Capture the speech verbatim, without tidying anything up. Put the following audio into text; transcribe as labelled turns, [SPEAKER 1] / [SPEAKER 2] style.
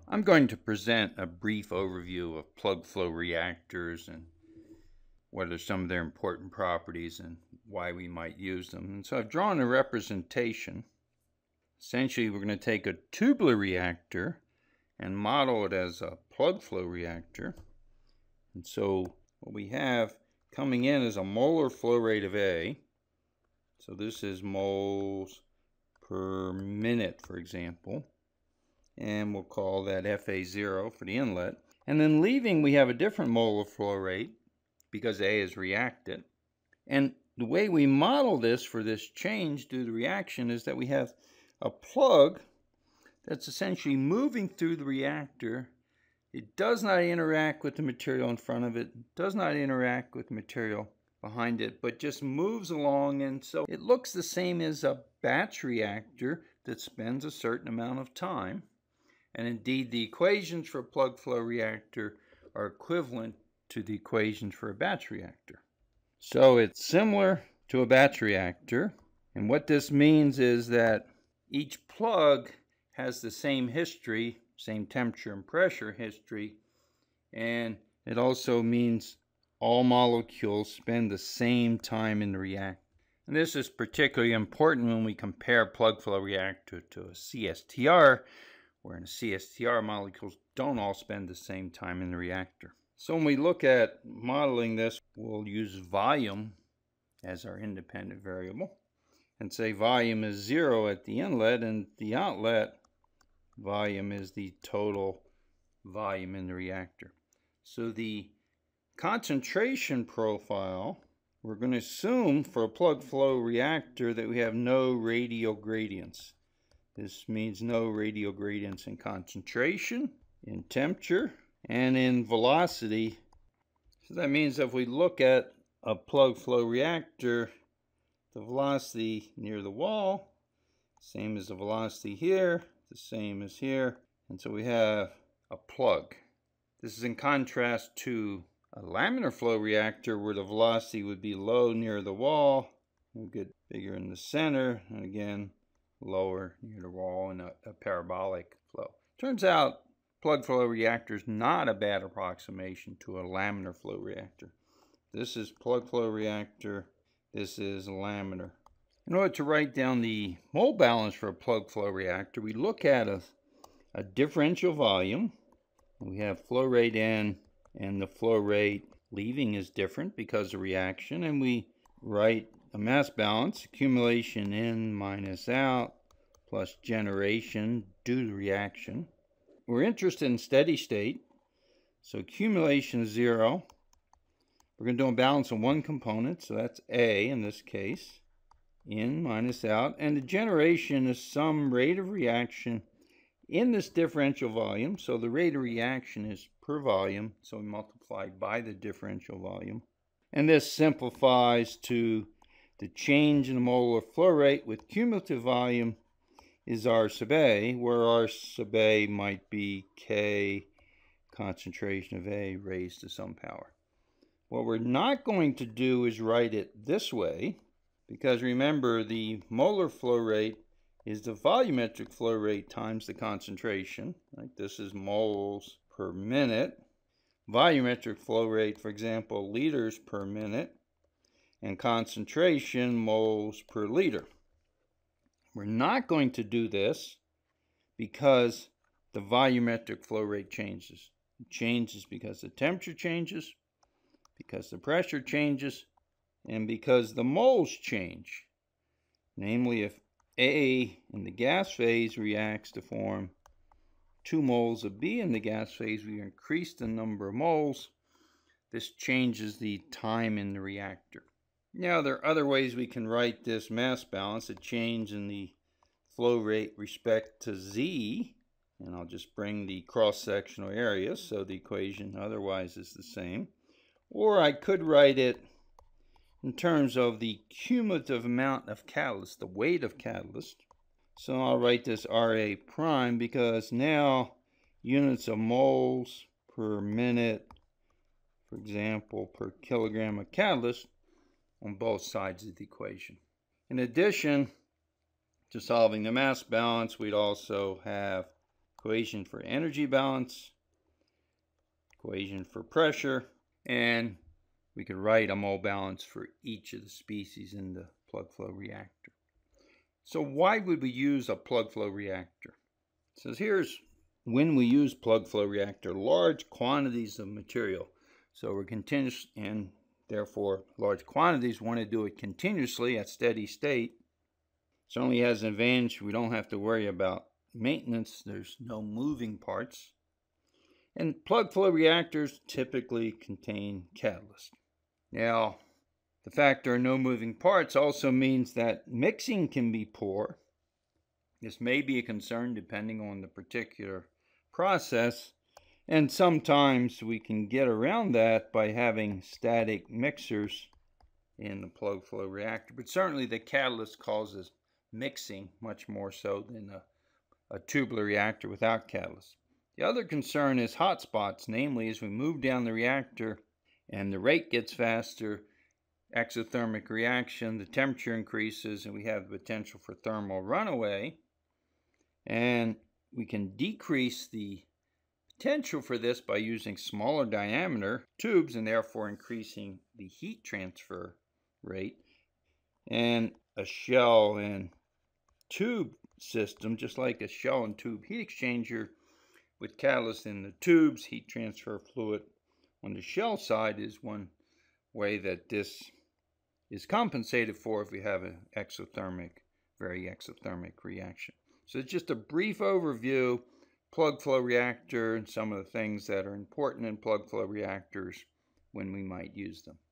[SPEAKER 1] I'm going to present a brief overview of plug flow reactors and what are some of their important properties and why we might use them. And so I've drawn a representation. Essentially, we're going to take a tubular reactor and model it as a plug flow reactor. And so what we have coming in is a molar flow rate of A. So this is moles per minute, for example. And we'll call that F A zero for the inlet. And then leaving, we have a different molar flow rate because A is reactant. And the way we model this for this change due to reaction is that we have a plug that's essentially moving through the reactor. It does not interact with the material in front of it, does not interact with material behind it, but just moves along. And so it looks the same as a batch reactor that spends a certain amount of time. And indeed, the equations for a plug flow reactor are equivalent to the equations for a batch reactor. So it's similar to a batch reactor. And what this means is that each plug has the same history, same temperature and pressure history. And it also means all molecules spend the same time in the reactor. And this is particularly important when we compare a plug flow reactor to a C S T R, where in a C S T R, molecules don't all spend the same time in the reactor. So when we look at modeling this, we'll use volume as our independent variable and say volume is zero at the inlet, and the outlet volume is the total volume in the reactor. So the concentration profile, we're going to assume for a plug flow reactor that we have no radial gradients. This means no radial gradients in concentration, in temperature, and in velocity. So that means if we look at a plug flow reactor, the velocity near the wall, same as the velocity here, the same as here. And so we have a plug. This is in contrast to a laminar flow reactor where the velocity would be low near the wall. We'll get bigger in the center, and again, lower near the wall in a, a parabolic flow. Turns out plug flow reactor is not a bad approximation to a laminar flow reactor. This is plug flow reactor, this is laminar. In order to write down the mole balance for a plug flow reactor, we look at a, a differential volume. We have flow rate in, and the flow rate leaving is different because of reaction, and we write a mass balance, accumulation in minus out, plus generation due to reaction. We're interested in steady state, so accumulation is zero. We're going to do a balance on one component, so that's A in this case, in minus out, and the generation is some rate of reaction in this differential volume. So the rate of reaction is per volume, so we multiply by the differential volume. And this simplifies to the change in the molar flow rate with cumulative volume is R sub A, where R sub A might be K concentration of A raised to some power. What we're not going to do is write it this way, because remember, the molar flow rate is the volumetric flow rate times the concentration. Right? This is moles per minute. Volumetric flow rate, for example, liters per minute, and concentration moles per liter. We're not going to do this because the volumetric flow rate changes. It changes because the temperature changes, because the pressure changes, and because the moles change. Namely, if A in the gas phase reacts to form two moles of B in the gas phase, we increase the number of moles. This changes the time in the reactor. Now, there are other ways we can write this mass balance, a change in the flow rate respect to Z, and I'll just bring the cross-sectional area so the equation otherwise is the same. Or I could write it in terms of the cumulative amount of catalyst, the weight of catalyst. So I'll write this R A prime because now units of moles per minute, for example, per kilogram of catalyst on both sides of the equation. In addition to solving the mass balance, we'd also have equation for energy balance, equation for pressure, and we could write a mole balance for each of the species in the plug flow reactor. So why would we use a plug flow reactor? It says here's when we use plug flow reactor: large quantities of material. So we're continuous, and therefore large quantities, want to do it continuously at steady state. Certainly has an advantage. We don't have to worry about maintenance. There's no moving parts. And plug flow reactors typically contain catalyst. Now, the fact there are no moving parts also means that mixing can be poor. This may be a concern depending on the particular process, and sometimes we can get around that by having static mixers in the plug flow reactor. But certainly the catalyst causes mixing much more so than a, a tubular reactor without catalyst. The other concern is hot spots, namely as we move down the reactor and the rate gets faster, exothermic reaction, the temperature increases, and we have the potential for thermal runaway. And we can decrease the potential for this by using smaller diameter tubes and therefore increasing the heat transfer rate. And a shell and tube system, just like a shell and tube heat exchanger with catalyst in the tubes, heat transfer fluid on the shell side, is one way that this is compensated for if we have an exothermic, very exothermic reaction. So it's just a brief overview, plug flow reactor, and some of the things that are important in plug flow reactors when we might use them.